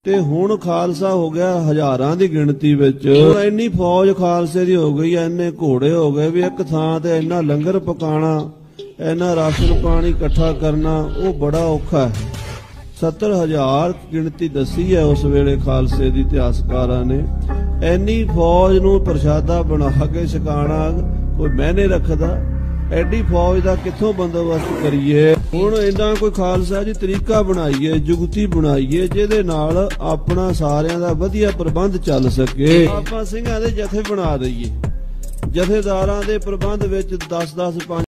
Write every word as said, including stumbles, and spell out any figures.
ਤੇ ਹੁਣ ਖਾਲਸਾ ਹੋ ਗਿਆ ਹਜ਼ਾਰਾਂ ਦੀ ਗਿਣਤੀ ਵਿੱਚ। ਹੁਣ ਇੰਨੀ ਫੌਜ ਖਾਲਸੇ ਦੀ ਹੋ ਗਈ, ਇੰਨੇ ਘੋੜੇ ਹੋ ਗਏ ਵੀ ਇੱਕ ਥਾਂ ਤੇ ਇੰਨਾ ਲੰਗਰ ਪਕਾਣਾ, ਇੰਨਾ ਰਾਸ਼ਨ ਪਾਣੀ ਇਕੱਠਾ ਕਰਨਾ ਉਹ ਬੜਾ ਔਖਾ ਹੈ। ਸੱਤਰ ਹਜ਼ਾਰ ਗਿਣਤੀ ਦੱਸੀ ਹੈ ਉਸ ਵੇਲੇ ਖਾਲਸੇ ਦੀ ਇਤਿਹਾਸਕਾਰਾਂ ਨੇ। ਇੰਨੀ ਫੌਜ ਨੂੰ ਪ੍ਰਸ਼ਾਦਾ ਬਣਾ ਕੇ ਛਕਾਣਾ ਕੋਈ ਮੈਨੇ ਰੱਖਦਾ? ਐਡੀ ਫੌਜ ਦਾ ਕਿੱਥੋਂ ਬੰਦੋਬਸਤ ਕਰੀਏ? ਹੁਣ ਇਦਾਂ ਕੋਈ ਖਾਲਸਾ ਜੀ ਤਰੀਕਾ ਬਣਾਈਏ, ਜੁਗਤੀ ਬਣਾਈਏ ਜਿਹਦੇ ਨਾਲ ਆਪਣਾ ਸਾਰਿਆਂ ਦਾ ਵਧੀਆ ਪ੍ਰਬੰਧ ਚੱਲ ਸਕੇ। ਆਪਾਂ ਸਿੰਘਾਂ ਦੇ ਜਥੇ ਬਣਾ ਦਈਏ, ਜਥੇਦਾਰਾਂ ਦੇ ਪ੍ਰਬੰਧ ਵਿੱਚ ਦਸ ਦਸ ਪੰਜ